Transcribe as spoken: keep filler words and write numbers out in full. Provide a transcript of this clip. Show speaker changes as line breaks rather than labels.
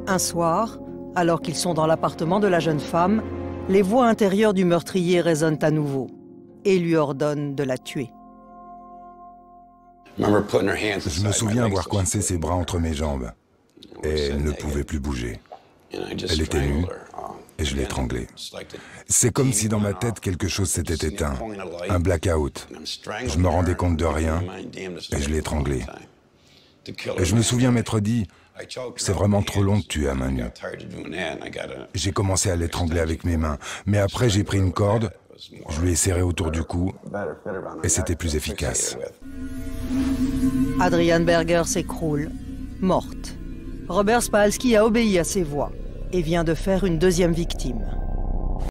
Un soir, alors qu'ils sont dans l'appartement de la jeune femme, les voix intérieures du meurtrier résonnent à nouveau et lui ordonnent de la tuer.
Je me souviens avoir coincé ses bras entre mes jambes et elle ne pouvait plus bouger. Elle était nue et je l'ai étranglée. C'est comme si dans ma tête quelque chose s'était éteint, un blackout. Je me rendais compte de rien et je l'ai étranglée. Et je me souviens m'être dit, c'est vraiment trop long de tuer à main nue. J'ai commencé à l'étrangler avec mes mains, mais après j'ai pris une corde, je lui ai serré autour du cou et c'était plus efficace.
Adrian Berger s'écroule, morte. Robert Spalski a obéi à ses voix et vient de faire une deuxième victime.